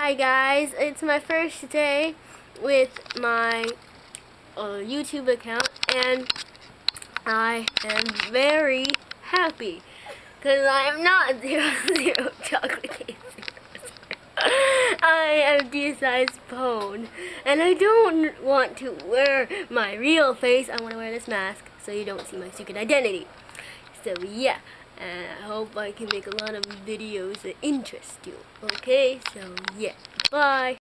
Hi guys, it's my first day with my YouTube account and I am very happy because I am not zero chocolate cake. I am DSI's phone and I don't want to wear my real face. I want to wear this mask so you don't see my secret identity. So yeah, I hope I can make a lot of videos that interest you. Okay, so yeah, bye.